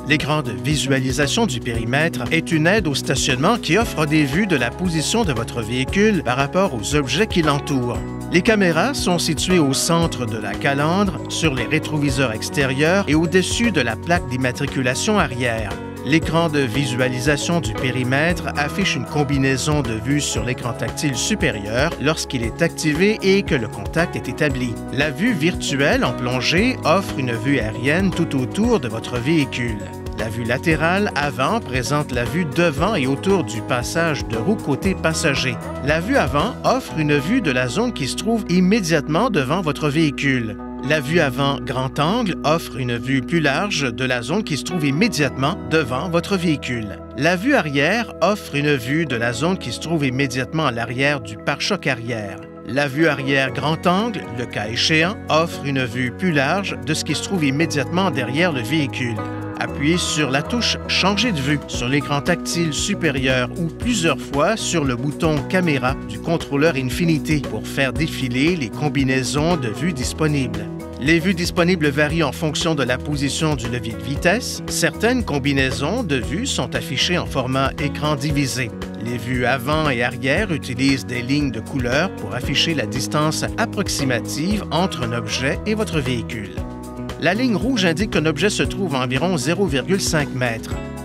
L'écran de visualisation du périmètre est une aide au stationnement qui offre des vues de la position de votre véhicule par rapport aux objets qui l'entourent. Les caméras sont situées au centre de la calandre, sur les rétroviseurs extérieurs et au-dessus de la plaque d'immatriculation arrière. L'écran de visualisation du périmètre affiche une combinaison de vues sur l'écran tactile supérieur lorsqu'il est activé et que le contact est établi. La vue virtuelle en plongée offre une vue aérienne tout autour de votre véhicule. La vue latérale avant présente la vue devant et autour du passage de roue côté passager. La vue avant offre une vue de la zone qui se trouve immédiatement devant votre véhicule. La vue avant grand angle offre une vue plus large de la zone qui se trouve immédiatement devant votre véhicule. La vue arrière offre une vue de la zone qui se trouve immédiatement à l'arrière du pare-choc arrière. La vue arrière grand angle, le cas échéant, offre une vue plus large de ce qui se trouve immédiatement derrière le véhicule. Appuyez sur la touche « Changer de vue » sur l'écran tactile supérieur ou plusieurs fois sur le bouton « Caméra » du contrôleur Infinity pour faire défiler les combinaisons de vues disponibles. Les vues disponibles varient en fonction de la position du levier de vitesse. Certaines combinaisons de vues sont affichées en format écran divisé. Les vues avant et arrière utilisent des lignes de couleur pour afficher la distance approximative entre un objet et votre véhicule. La ligne rouge indique qu'un objet se trouve à environ 0,5 m.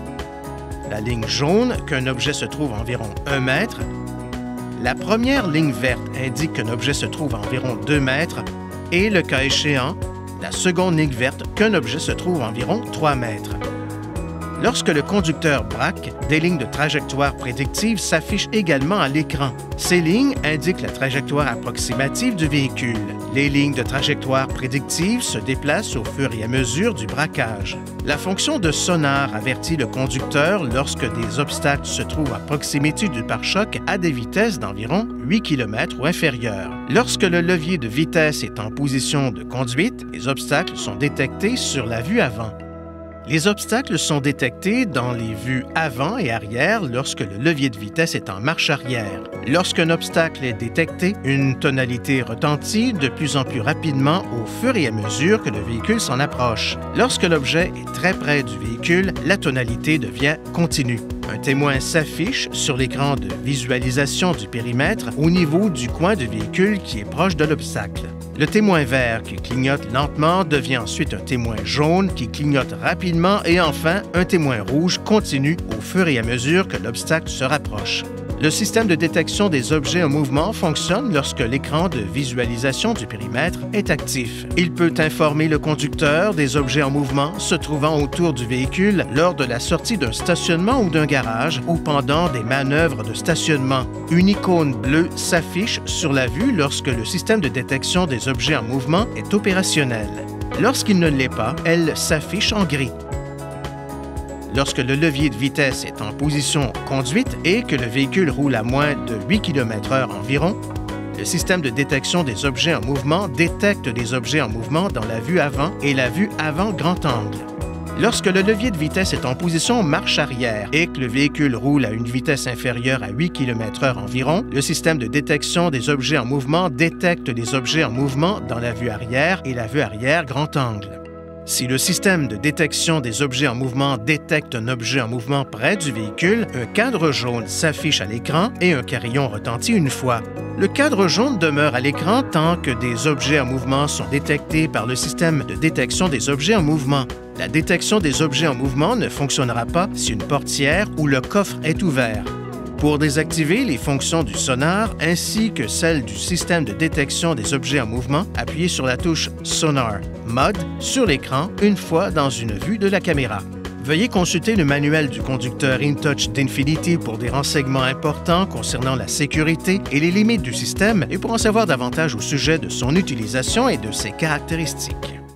La ligne jaune qu'un objet se trouve à environ 1 m. La première ligne verte indique qu'un objet se trouve à environ 2 m. Et le cas échéant, la seconde ligne verte qu'un objet se trouve à environ 3 m. Lorsque le conducteur braque, des lignes de trajectoire prédictive s'affichent également à l'écran. Ces lignes indiquent la trajectoire approximative du véhicule. Les lignes de trajectoire prédictive se déplacent au fur et à mesure du braquage. La fonction de sonar avertit le conducteur lorsque des obstacles se trouvent à proximité du pare-choc à des vitesses d'environ 8 km ou inférieures. Lorsque le levier de vitesse est en position de conduite, les obstacles sont détectés sur la vue avant. Les obstacles sont détectés dans les vues avant et arrière lorsque le levier de vitesse est en marche arrière. Lorsqu'un obstacle est détecté, une tonalité retentit de plus en plus rapidement au fur et à mesure que le véhicule s'en approche. Lorsque l'objet est très près du véhicule, la tonalité devient continue. Un témoin s'affiche sur l'écran de visualisation du périmètre au niveau du coin du véhicule qui est proche de l'obstacle. Le témoin vert qui clignote lentement devient ensuite un témoin jaune qui clignote rapidement et enfin un témoin rouge continu au fur et à mesure que l'obstacle se rapproche. Le système de détection des objets en mouvement fonctionne lorsque l'écran de visualisation du périmètre est actif. Il peut informer le conducteur des objets en mouvement se trouvant autour du véhicule lors de la sortie d'un stationnement ou d'un garage ou pendant des manœuvres de stationnement. Une icône bleue s'affiche sur la vue lorsque le système de détection des objets en mouvement est opérationnel. Lorsqu'il ne l'est pas, elle s'affiche en gris. Lorsque le levier de vitesse est en position conduite et que le véhicule roule à moins de 8 km/h environ, le système de détection des objets en mouvement détecte les objets en mouvement dans la vue avant et la vue avant grand angle. Lorsque le levier de vitesse est en position marche arrière et que le véhicule roule à une vitesse inférieure à 8 km/h environ, le système de détection des objets en mouvement détecte les objets en mouvement dans la vue arrière et la vue arrière grand angle. Si le système de détection des objets en mouvement détecte un objet en mouvement près du véhicule, un cadre jaune s'affiche à l'écran et un carillon retentit une fois. Le cadre jaune demeure à l'écran tant que des objets en mouvement sont détectés par le système de détection des objets en mouvement. La détection des objets en mouvement ne fonctionnera pas si une portière ou le coffre est ouvert. Pour désactiver les fonctions du sonar ainsi que celles du système de détection des objets en mouvement, appuyez sur la touche Sonar Mode sur l'écran une fois dans une vue de la caméra. Veuillez consulter le manuel du conducteur InTouch d'Infinity pour des renseignements importants concernant la sécurité et les limites du système et pour en savoir davantage au sujet de son utilisation et de ses caractéristiques.